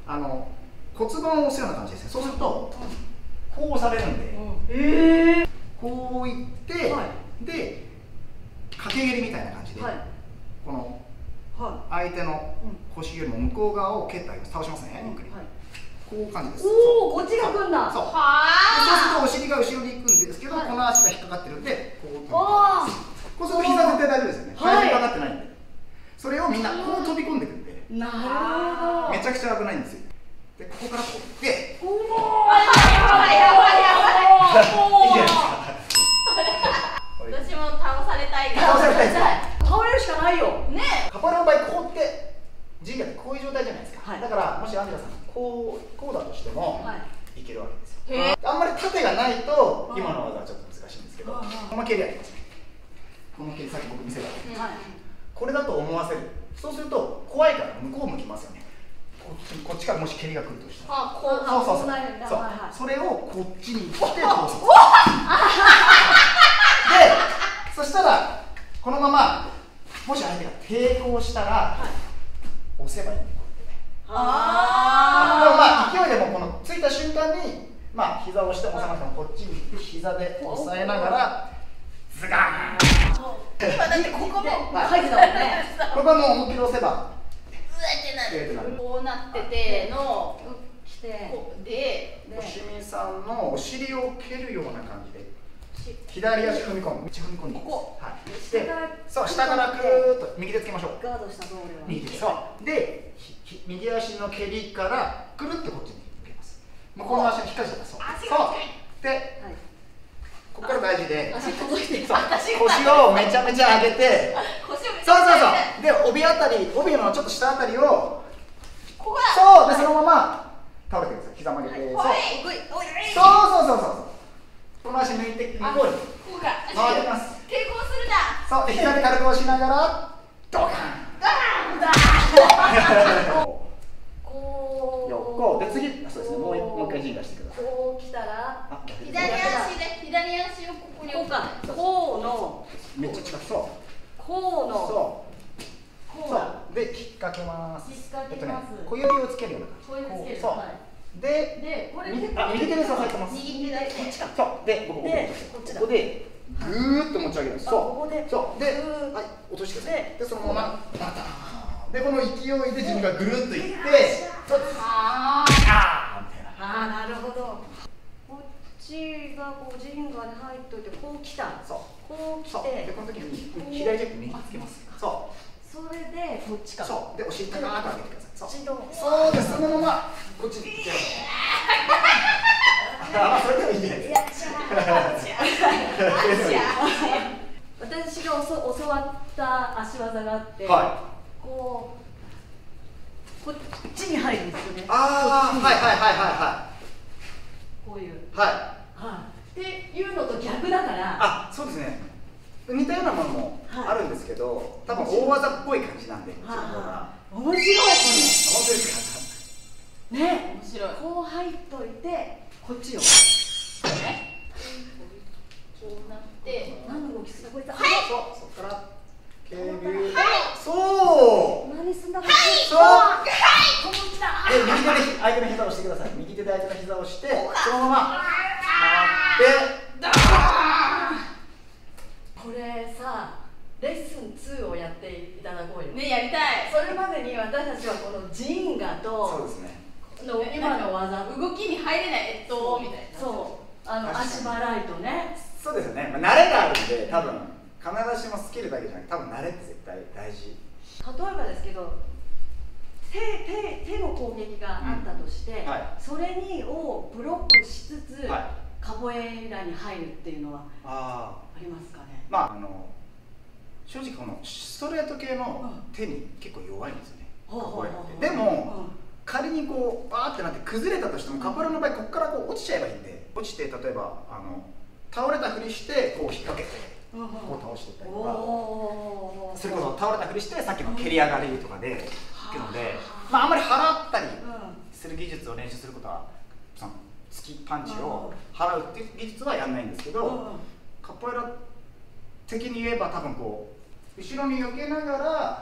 骨盤を押すような感じですね。そうするとこう押されるんで、こういって、で掛け蹴りみたいな感じで、この相手の腰よりも向こう側を蹴ってあげます。倒しますね、ゆっくり。こういう感じです。 おお、こっちが来んだ。 そう。そうするとお尻が後ろに行くんですけど、この足が引っかかってるんで、こう飛び込む。こうすると膝絶対大丈夫ですよね。体重かかってないんで。それをみんなこう飛び込んでくんで、 なるほど。 めちゃくちゃ危ないんですよ。で、ここからこうで、 おお、やばいやばい。 いいじゃないですか。 私も倒されたい。 倒されたいですか。 倒れるしかないよ。ね。 カポエラの場合こうってジンガってこういう状態じゃないですか。だからもしアンジェラさんこうだとしてもいけるわけですよ。あんまり縦がないと今の技はちょっと難しいんですけど、この蹴りありますね。この蹴りさっき僕見せたわけです。これだと思わせる。そうすると怖いから向こう向きますよね。こっちからもし蹴りが来るとしたら、それをこっちに行って倒す。で、そしたらこのままもし相手が抵抗したら押せばいいんで、こうやってね。でもまあ勢いでもこのついた瞬間に膝を押しても押さなくてもこっちに行って膝で押さえながらズガーン。 今だってここも書いてたもんね。 ここはもう思いっきり押せばってなる。こうなってての来てで、 しみさんのお尻を蹴るような感じで左足踏み込む、内踏み込んでいきます。はい。で、そう下からぐーっと右手つけましょう。 ガードした通りは。 右手。そう。で、右足の蹴りからくるってこっちに向けます。もうこの足に引っかけちゃった。そう。で、ここから大事で、 足届いて、 腰をめちゃめちゃ上げて、そうで帯あたり、帯のちょっと下あたりを、そうでそのまま倒れてください。膝曲げて、そうこの足抜いて向こうに回ってきます。 抵抗するな。 そうで膝で軽く押しながらドカン。こうで次、そうですね、もう一回陣出してください。 こう来たら左足をここに置く。 こうのめっちゃ近く。そうこうのそうで引っ掛けます。小指をつけるような感じ。そうで右手で支えてます。 右手だけ。 そうでここでぐーっと持ち上げるんです。そうで落としてください。でそのままバターンでこの勢いで自分がぐるっといって、そうです。ああみたいな。 なるほど。こっちがこうジンガに入っといてこう来た。こう来てでこの時に左ジャック右つけます。 それでこっちか。 そうでお尻高く上げてください。 そうです。そのままこっちに行っちゃう。それでもいいんじゃないですか。 私が教わった足技があって、こっちに入るんですよね。こういう。っていうのと逆だから。 そうですね。似たようなものもあるんですけど、多分大技っぽい感じなんで、 面白いこれ。 本当ですか。 ね、面白い。こう入っといて、こっちよ。 こうなって、 何の動きする？こいつ。 そこから警備。そう。 何すんだこいつ。 そう。 こっちだ。 で右手で相手の膝を押してください。右手で相手の膝を押して、そのまま回って。 これさ、レッスン2をやっていただこうよ。 ね、やりたい。 それまでに私たちはこのジンガと、 そうですね。 今の技、 動きに入れないみたいな。 そう、足払いとね。 そうですよね。慣れがあるんで、多分必ずしもスキルだけじゃなくて、多分慣れって絶対大事。 例えばですけど、手の攻撃があったとして、それをブロックしつつ、カポエラに入るっていうのはありますかね。 正直このストレート系の手に結構弱いんですよね。カポエラって。でも仮にこうバーってなって崩れたとしても、カポエラの場合ここからこう落ちちゃえばいいんで、落ちて例えば倒れたふりしてこう引っ掛けてこう倒していったりとか、それこそ倒れたふりしてさっきの蹴り上がりとかでいくので、あんまり払ったりする技術を練習することは、その突きパンチを払うっていう技術はやんないんですけど、カポエラ的に言えば多分こう後ろに避けながら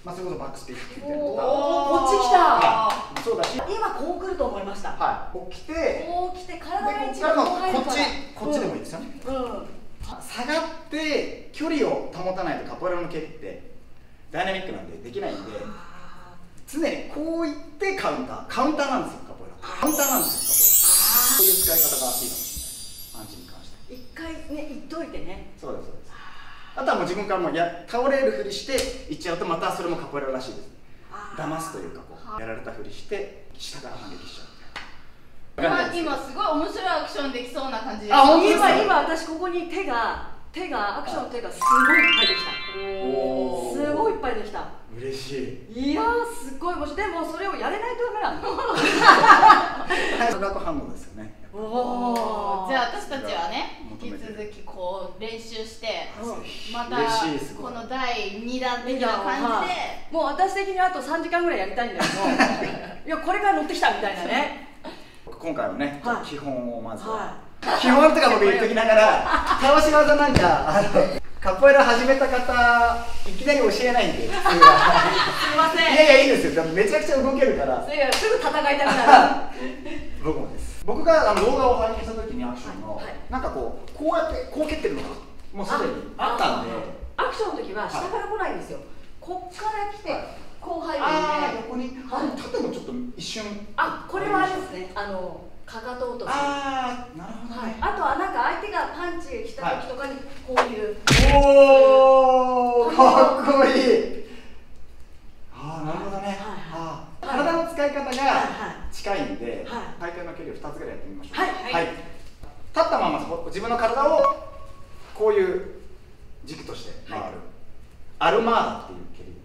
まあそれこそバックスピックみたいなのとか、 こっち来た。 そうだし、 今こう来ると思いました。 はい、こう来て、 体の位置がこう入るから、 こっちでもいいですよね。下がって距離を保たないとカポエラの蹴りってダイナミックなんでできないんで、常にこういってカウンターなんですよ。カポエラカウンターなんですよ。カポエラ、そういう使い方がいいかもしれない。アンチに関して一回ね言っといてね。 そうですそうです。あとはもう自分からもう倒れるふりしていっちゃうと、またそれもカポエラらしいです。騙すというか、こうやられたふりして下から反撃しちゃう。 今すごい面白いアクションできそうな感じです。 今私ここに手がアクションの手がすごいいっぱいできた。すごいいっぱいできた。 嬉しい。いやーすごい面白い。でもそれをやれないとダメなんだ。 化学反応ですよね。 じゃあ私たちはね、引き続きこう練習してまたこの第2弾的な感じで、 もう私的にあと3時間ぐらいやりたいんだけどいやこれから乗ってきたみたいなね。 今回はね、基本をまずは、基本とか僕言っときながら、倒し技なんかカポエラ始めた方いきなり教えないんで、すいません。 いやいやいいですよ、めちゃくちゃ動けるから。 すぐ戦いたくなる。 僕もです。僕が動画を拝見した時にアクションのなんかこうやってこう蹴ってるのがもうすでにあったんで、 アクションの時は下から来ないんですよ。こっから来てこう入るんで、 横に縦もちょっと一瞬、 これはあれですね、かかと落とし。 なるほど。 あとはなんか相手がパンチ来た時とかにこういう。 おお、かっこいい。なるほどね。体の使い方が近いんで、大会の距離を2つぐらいやってみましょう。はい。立ったまま自分の体をこういう軸として回るアルマーダっていう蹴り。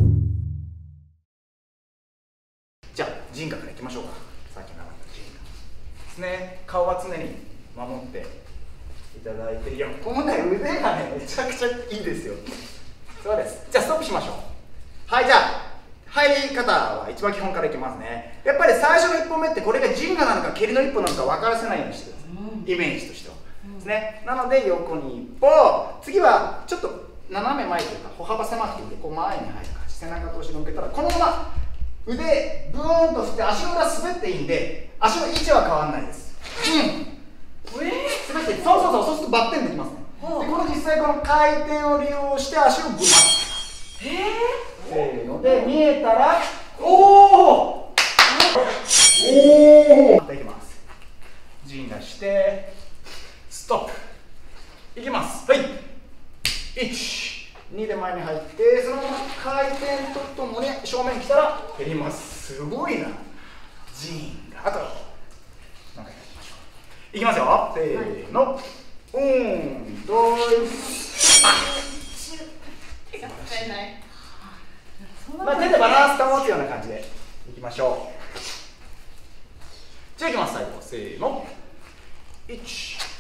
じゃあジンガからいきましょうか。さっき習ったジンガですね。顔は常に守っていただいて、いやこのね腕がねめちゃくちゃいいですよ。そうです。じゃあストップしましょう。はい、じゃあ入り方は一番基本からいきますね。やっぱり最初の1本目ってこれがジンガなのか蹴りの1本なのか分からせないようにしてください。イメージとしてはですね。なので横に1歩、次はちょっと斜め前というか歩幅狭くてこう前に入る感じ、背中と後ろ向けたらこのまま腕ブーンと振って足の裏滑っていいんで、足の位置は変わらないです。滑っていい。そうするとバッテンできますね。でこの実際この回転を利用して足をグッせーので見えたら、おおできます。陣出してストップいきます。はい、1、2で前に入って、そのまま回転とともに正面来たら蹴ります。すごいな。陣があと何回やりましょう。いきますよ。せーの、手でバランス保つような感じでいきましょう。じゃあいきます。最後せーの、1、2、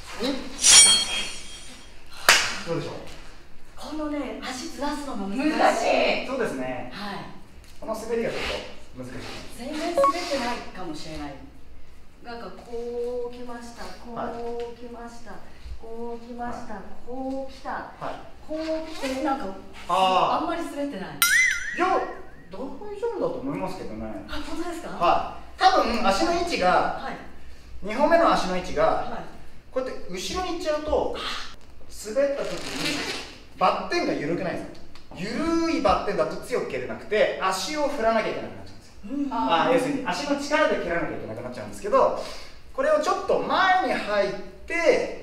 どうでしょう。 このね足ずらすのが難しい。 そうですね。この滑りがちょっと難しい。 全然滑ってないかもしれない。なんかこう来ました、こう来ました、こう来ました、こう来た、こう来て、なんかあんまり滑ってない。 いや、大丈夫だと思いますけどね。 本当ですか。 多分足の位置が、2本目の足の位置がこうやって後ろに行っちゃうと、滑った時にバッテンが緩くないですか。緩いバッテンだと強く蹴れなくて、足を振らなきゃいけなくなっちゃうんですよ。要するに足の力で蹴らなきゃいけなくなっちゃうんですけど、これをちょっと前に入って、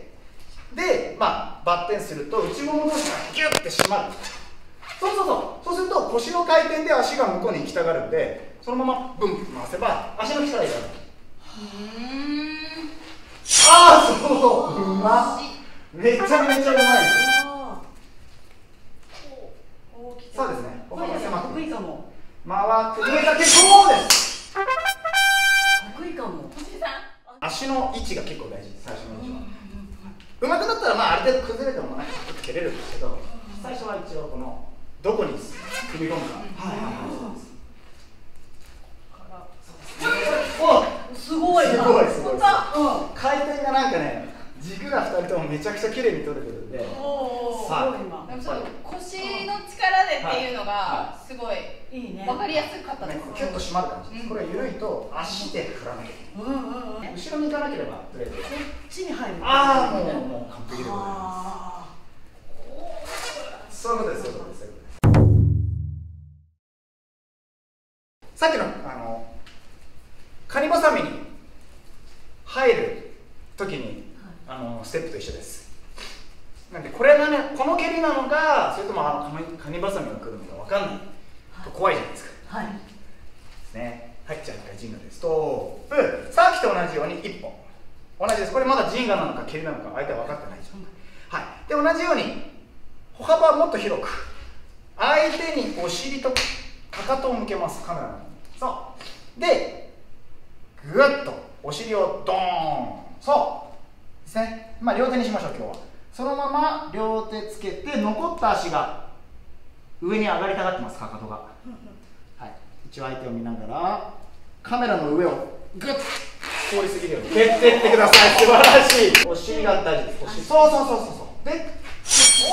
で、バッテンすると内もも同士がギュッて締まる。そうすると腰の回転で足が向こうに行きたがるんで、そのままブン回せば足の力いらない。そう、うまっ。めちゃめちゃうまいです。そうですね。歩幅狭く得意かも。 回って上だけそうです。 得意かも。 足の位置が結構大事です。最初の位置は。うまくなったらある程度崩れても蹴れるんですけど、最初は一応このどこに組み込むか。 すごい。 回転がなんかね軸が2人ともめちゃくちゃ綺麗に取れてるんで、 さあ腰の力でっていうのがすごい分かりやすかったです。 キュッと締まる感じです。これ緩いと足で振らなきゃいけない。後ろに行かなければとりあえずこっちに入る。 ああ、もう完璧でございます。そういうことです、そういうことです。さっきのカニバサミに入る時にステップと一緒です。なんでこれがね、この蹴りなのかそれともカニバサミが来るのか分かんないと怖いじゃないですか。はいですね。はい、じゃあ一回ジンガです。ストップ。さっきと同じように1本同じです。これまだジンガなのか蹴りなのか相手は分かってないでしょ。はい、で同じように歩幅はもっと広く相手にお尻とかかとを向けます。カメラのそうでぐっとお尻をドーン、そうですね。まあ両手にしましょう今日は。そのまま両手つけて残った足が上に上がりたがってます。かかとが、はい、一応相手を見ながらカメラの上をグッと通り過ぎるように蹴ってってください。素晴らしい。お尻が大事です。そうで、す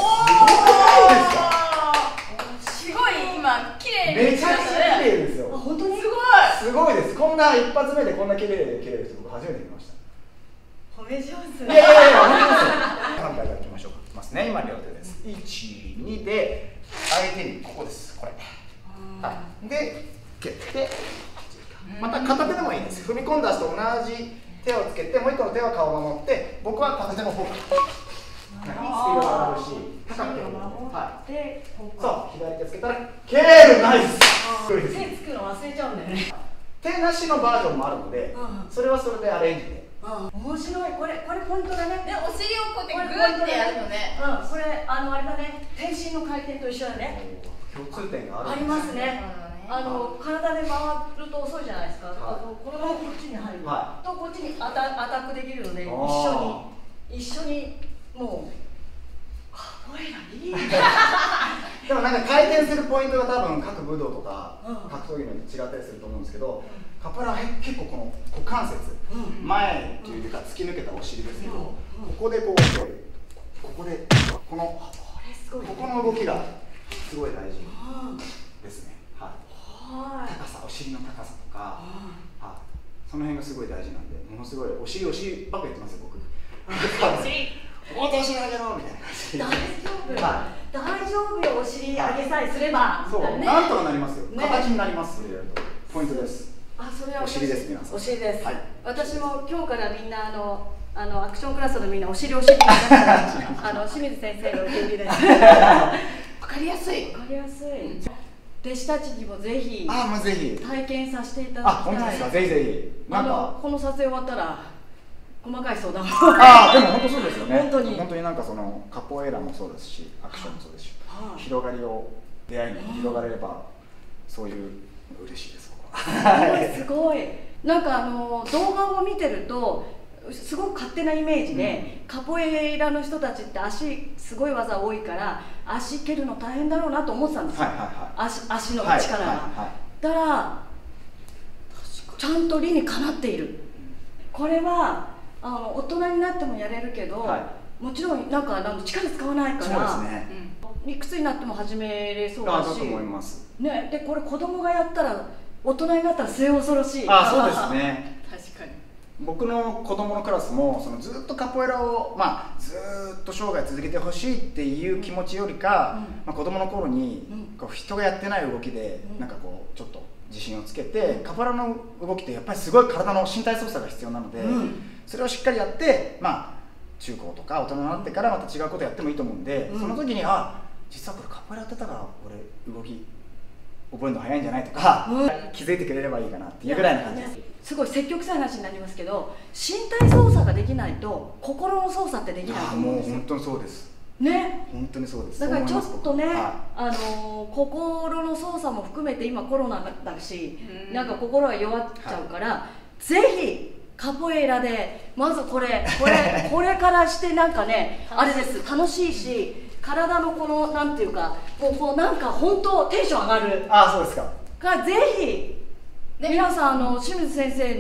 ごい今綺麗にめちゃくちゃ綺麗ですよ。 本当にすごいです。こんな一発目でこんな綺麗で蹴れる人僕初めて見ました。 褒め上手。 いや反対からいきましょうか。いきますね。今両手です。1、2で相手にここです。これ。はい。で蹴ってまた片手でもいいです。踏み込んだ足と同じ手をつけてもう一個の手は顔を守って僕は片手の方から。スピードが上がるし高くてもはいそう左手つけたら蹴る。ナイス。 手つくの忘れちゃうんだよね。 手なしのバージョンもあるのでそれはそれでアレンジで。 面白い。これポイントだね。 でお尻をこうやってグッてやるのね。 これあれだね。天心の回転と一緒だね。 共通点がある。 ありますね。体で回ると遅いじゃないですか。このままこっちに入るとこっちにアタックできるので一緒にもうカポエラいい。 でもなんか回転するポイントが多分各武道とか格闘技によって違ったりすると思うんですけど、カポエラは結構この股関節前というか突き抜けたお尻ですけど、ここでここの動きがすごい大事ですね。はい、高さ、お尻の高さとか、その辺がすごい大事なんで、ものすごいお尻ばっかやってますよ僕。お尻上げろみたいな感じ。 大丈夫よ、お尻上げさえすれば。 そう、なんとかなりますよ。形になります。ポイントです。 それはお尻です。皆さん。 お尻です。私も今日からみんなアクションクラスのみんなお尻になったら清水先生の受け売りです。わかりやすい。弟子たちにもぜひ体験させていただきたい。 本当ですか。ぜひぜひ。 この撮影終わったら細かい相談を。 でも本当そうですよね。本当になんかそのカポエラもそうですし、アクションもそうですし、広がりを出会いに広がれればそういう嬉しいです。 すごい。なんか動画を見てるとすごく勝手なイメージで、カポエラの人たちって足すごい技多いから足蹴るの大変だろうなと思ってたんですよ。足の力が。だからちゃんと理にかなっている。これは大人になってもやれるけど、もちろんなんか力使わないからいくつになっても始めれそうだし、でこれ子供がやったら大人になったら末恐ろしい。 そうですね。 確かに。僕の子供のクラスもずっとカポエラをずっと生涯続けてほしいっていう気持ちよりか、子供の頃に人がやってない動きでなんかこうちょっと自信をつけて、カポエラの動きってやっぱりすごい体の身体操作が必要なので、それをしっかりやって中高とか大人になってからまた違うことやってもいいと思うんで、その時に実はこれカポエラやってたから俺動き覚えるの早いんじゃないとか、気づいてくれればいいかなっていうぐらいな感じです。 すごい積極臭い話になりますけど、身体操作ができないと心の操作ってできないと思うんですよ。 もう本当にそうですね。 本当にそうです。 だからちょっとね、心の操作も含めて今コロナだし、なんか心が弱っちゃうから、ぜひカポエラでまずこれからしてなんかねあれです。楽しいし、体のこのなんていうかこうなんか本当テンション上がる。 そうですか。 ぜひ皆さん清水先生の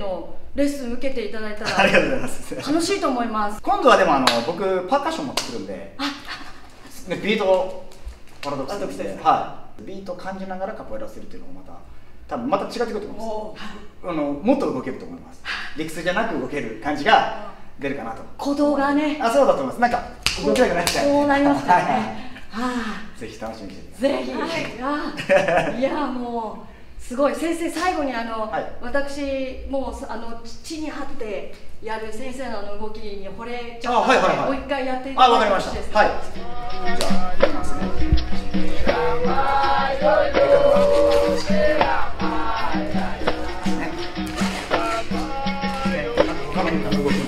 レッスン受けていただいたらありがとうございます。 楽しいと思います。 今度はでも僕パーカッション持ってくるんで、ビートをパラドックスで、ビートを感じながらカポエラするっていうのも多分また違ってくると思います。もっと動けると思います。理屈じゃなく動ける感じが出るかなと。 鼓動がね。 そうだと思います。なんか動きたくなっちゃう。 そうなりますよね。 ぜひ楽しみにしてください。 ぜひ。いやもう。すごい先生、最後に私もう地に張ってやる先生の動きに惚れちゃったので、もう一回やっていただいてもいいですか。 はい。じゃあやりますね。他の動き。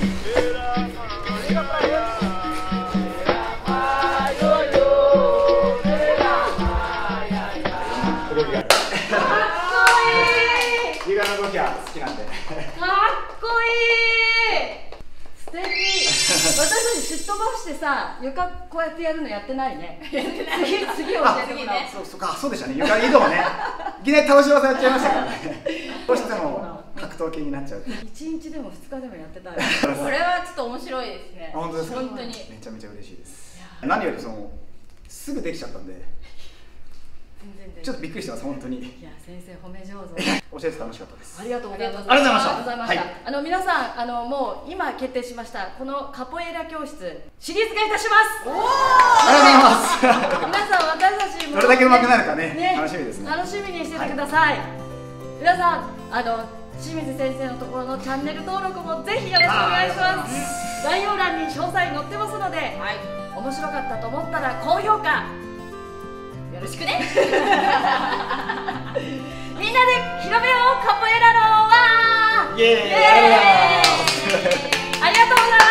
ゆがの動きは好きなんで。かっこいい。素敵。私たちすっ飛ばしてさ、床こうやってやるのやってないね。次教えてもらう。 そうでしたね。床移動ね。いきなり倒し技やっちゃいましたからね。どうしても格闘系になっちゃう。 1日でも2日でもやってたい。 これはちょっと面白いですね。 本当ですか。 本当に。 めちゃめちゃ嬉しいです。何よりすぐできちゃったんで。ちょっとびっくりしてます、本当に。 いや、先生褒め上手。 教えて楽しかったです。 ありがとうございます。 ありがとうございました。 皆さん、もう今決定しました。このカポエラ教室シリーズ化いたします。 ありがとうございます。 皆さん、私たちもどれだけ上手くなるかね、楽しみですね。 楽しみにしててください。皆さん、清水先生のところのチャンネル登録もぜひよろしくお願いします。概要欄に詳細載ってますので、面白かったと思ったら高評価よろしくね。みんなで広めようカポエラの輪。イエーイ。ありがとうございます。